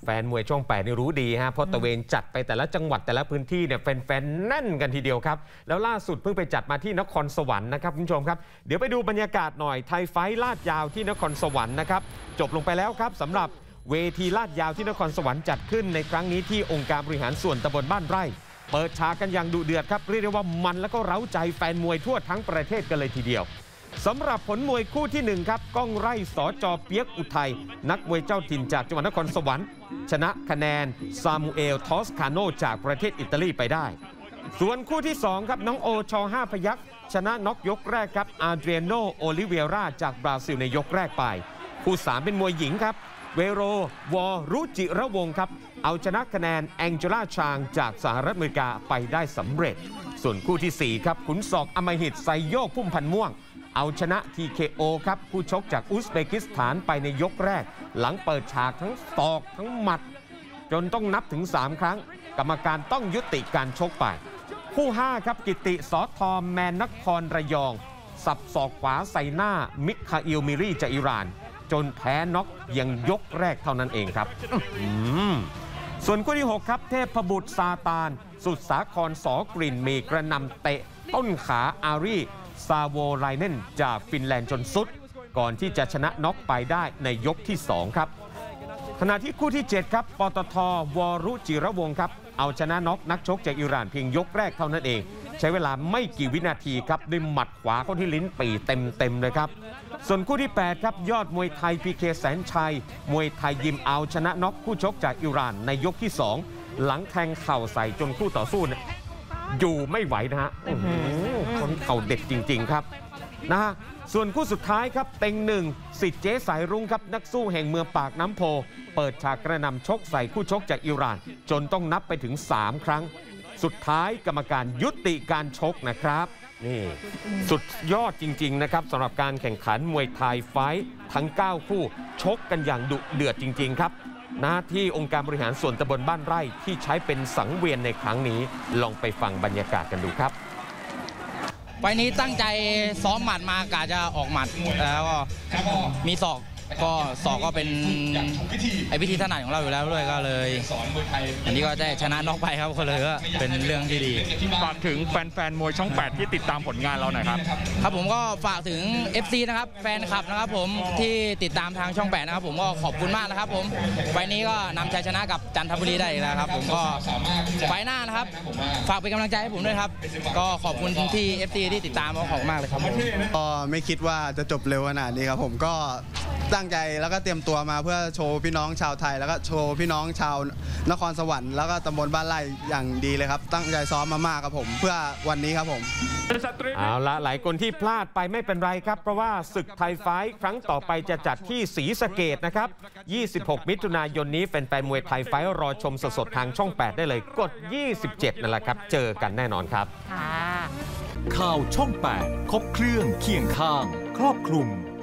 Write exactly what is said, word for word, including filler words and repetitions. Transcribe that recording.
แฟนมวยช่องแปดนี่รู้ดีฮะเพราะตะเวนจัดไปแต่ละจังหวัดแต่ละพื้นที่เนี่ยแฟนๆแน่นกันทีเดียวครับแล้วล่าสุดเพิ่งไปจัดมาที่นครสวรรค์นะครับคุณผู้ชมครับเดี๋ยวไปดูบรรยากาศหน่อยไทยไฟท์ลาดยาวที่นครสวรรค์นะครับจบลงไปแล้วครับสำหรับเวทีลาดยาวที่นครสวรรค์จัดขึ้นในครั้งนี้ที่องค์การบริหารส่วนตำบลบ้านไร่เปิดฉากกันอย่างดุเดือดครับเรียกได้ว่ามันแล้วก็เร้าใจแฟนมวยทั่วทั้งประเทศกันเลยทีเดียวสำหรับผลมวยคู่ที่หนึ่งครับก้องไร่สจเปียกอุทัยนักมวยเจ้าถิ่นจากจังหวัดนครสวรรค์ชนะคะแนนซามูเอลทอสคาโนจากประเทศอิตาลีไปได้ส่วนคู่ที่สองครับน้องโอชอห้าพยัคฆ์ชนะน็อกยกแรกครับอาเดรียโนโอลิเวราจากบราซิลในยกแรกไปคู่สามเป็นมวยหญิงครับเวโรวอรุจิระวงครับเอาชนะคะแนนแองเจล่าชางจากสหรัฐอเมริกาไปได้สำเร็จส่วนคู่ที่สี่ครับขุนศอกอำมหิตไซโยกพุ่มพันธ์ม่วงเอาชนะ ที เค โอ ครับผู้ชกจากอุซเบกิสถานไปในยกแรกหลังเปิดฉากทั้งศอกทั้งหมัดจนต้องนับถึงสามครั้งกรรมการต้องยุติการชกไปคู่ห้าครับกิติสอทอแมนนครระยองสับศอกขวาใส่หน้ามิคาอิลมิรีจากอิหร่านจนแพ้น็อกยังยกแรกเท่านั้นเองครับส่วนคู่ที่หกครับเทพบุตรซาตานสุดสาครสอกลิ่นมีกระนำเตะต้นขาอารีซาโวไลเนนจากฟินแลนด์จนสุดก่อนที่จะชนะน็อกไปได้ในยกที่สองครับขณะที่คู่ที่เจ็ดครับปตท.วรุจิระวงศ์ครับเอาชนะน็อกนักชกจากอิหร่านเพียงยกแรกเท่านั้นเองใช้เวลาไม่กี่วินาทีครับด้วยหมัดขวาเข้าที่ลิ้นปี่เต็มๆเลยครับส่วนคู่ที่แปดครับยอดมวยไทยพีเคแสนชัยมวยไทยยิมเอาชนะน็อกคู่ชกจากอิหร่านในยกที่สองหลังแทงเข่าใส่จนคู่ต่อสู้เนี่ยอยู่ไม่ไหวนะฮะคนเข่าเด็ดจริงๆครับนะฮะส่วนคู่สุดท้ายครับเต็งหนึ่งสิทธิ์เจ๊สายรุ้งครับนักสู้แห่งเมืองปากน้ำโพเปิดฉากกระนำชกใส่คู่ชกจากอิหร่านจนต้องนับไปถึงสามครั้งสุดท้ายกรรมการยุติการชกนะครับนี่สุดยอดจริงๆนะครับสำหรับการแข่งขันมวยไทยไฟท์ทั้งเก้าคู่ชกกันอย่างดุเดือดจริงๆครับหน้าที่องค์การบริหารส่วนตำบลบ้านไร่ที่ใช้เป็นสังเวียนในครั้งนี้ลองไปฟังบรรยากาศกันดูครับไฟนี้ตั้งใจซ้อมหมัดมากะจะออกหมัดแล้วก็มีศอกก็ศอกก็เป็นไอวิธีถนัดของเราอยู่แล้วด้วยก็เลยอันนี้ก็ได้ชนะน็อกไปครับก็เลยก็เป็นเรื่องที่ดีฝากถึงแฟนๆมวยช่องแปดที่ติดตามผลงานเราหน่อยครับครับผมก็ฝากถึง เอฟ ซี นะครับแฟนคลับนะครับผมที่ติดตามทางช่องแปดนะครับผมก็ขอบคุณมากนะครับผมไฟนี้ก็นำชัยชนะกับจันทบุรีได้แล้วครับผมก็ไฟหน้านะครับฝากเป็นกำลังใจให้ผมด้วยครับก็ขอบคุณที่ เอฟ ซี ที่ติดตามขอบคุณมากเลยครับก็ไม่คิดว่าจะจบเร็วขนาดนี้ครับผมก็ตั้งใจแล้วก็เตรียมตัวมาเพื่อโชว์พี่น้องชาวไทยแล้วก็โชว์พี่น้องชาวนครสวรรค์แล้วก็ตำบลบ้านไร่อย่างดีเลยครับตั้งใจซ้อมมามากครับผมเพื่อวันนี้ครับผมเอาละหลายคนที่พลาดไปไม่เป็นไรครับเพราะว่าศึกไทยไฟท์ครั้งต่อไปจะจัดที่ศรีสะเกษนะครับยี่สิบหกมิถุนายนนี้แฟนๆมวยไทยไฟท์รอชมสดๆทางช่องแปดได้เลยกดยี่สิบเจ็ดนั่นแหละครับเจอกันแน่นอนครับข่าวช่องแปดครบเครื่องเคียงข้างครอบคลุม